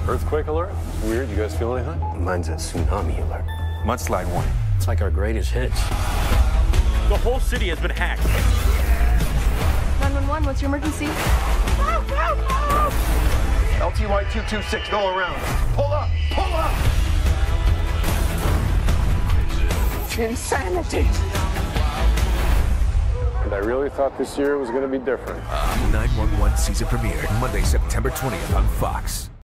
Earthquake alert? Weird, you guys feel anything? Mine's a tsunami alert. Mudslide warning. It's like our greatest hits. The whole city has been hacked. 911, what's your emergency? LTY 226, go around. Pull up, pull up! Insanity! And I really thought this year was going to be different. 911 season premiere Monday, September 20th on Fox.